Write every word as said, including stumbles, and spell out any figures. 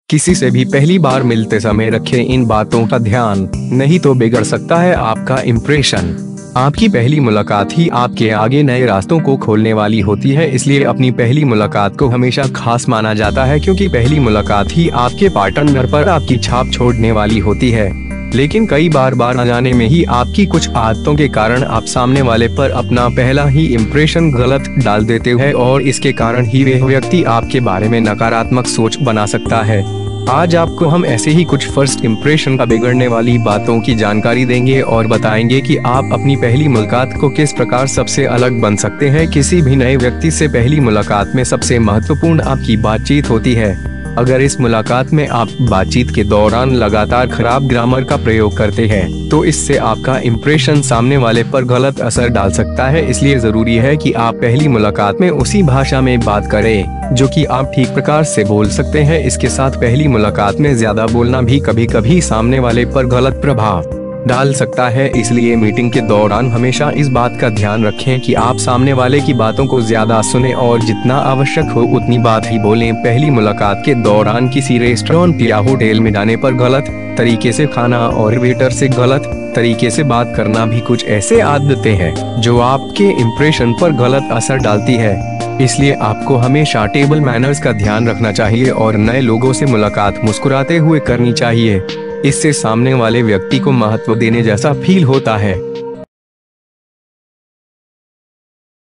किसी से भी पहली बार मिलते समय रखें इन बातों का ध्यान, नहीं तो बिगड़ सकता है आपका इम्प्रेशन। आपकी पहली मुलाकात ही आपके आगे नए रास्तों को खोलने वाली होती है, इसलिए अपनी पहली मुलाकात को हमेशा खास माना जाता है, क्योंकि पहली मुलाकात ही आपके पार्टनर पर आपकी छाप छोड़ने वाली होती है। लेकिन कई बार बार न जाने में ही आपकी कुछ आदतों के कारण आप सामने वाले पर अपना पहला ही इम्प्रेशन गलत डाल देते हैं और इसके कारण ही वह व्यक्ति आपके बारे में नकारात्मक सोच बना सकता है। आज आपको हम ऐसे ही कुछ फर्स्ट इम्प्रेशन का बिगड़ने वाली बातों की जानकारी देंगे और बताएंगे कि आप अपनी पहली मुलाकात को किस प्रकार सबसे अलग बन सकते हैं। किसी भी नए व्यक्ति से पहली मुलाकात में सबसे महत्वपूर्ण आपकी बातचीत होती है। अगर इस मुलाकात में आप बातचीत के दौरान लगातार खराब ग्रामर का प्रयोग करते हैं तो इससे आपका इम्प्रेशन सामने वाले पर गलत असर डाल सकता है। इसलिए जरूरी है कि आप पहली मुलाकात में उसी भाषा में बात करें जो कि आप ठीक प्रकार से बोल सकते हैं। इसके साथ पहली मुलाकात में ज्यादा बोलना भी कभी कभी सामने वाले पर गलत प्रभाव डाल सकता है। इसलिए मीटिंग के दौरान हमेशा इस बात का ध्यान रखें कि आप सामने वाले की बातों को ज्यादा सुनें और जितना आवश्यक हो उतनी बात ही बोलें। पहली मुलाकात के दौरान किसी रेस्टोरेंट या होटल में जाने पर गलत तरीके से खाना और वेटर से गलत तरीके से बात करना भी कुछ ऐसे आदतें हैं जो आपके इम्प्रेशन पर गलत असर डालती है। इसलिए आपको हमेशा टेबल मैनर्स का ध्यान रखना चाहिए और नए लोगों से मुलाकात मुस्कुराते हुए करनी चाहिए। इससे सामने वाले व्यक्ति को महत्व देने जैसा फील होता है।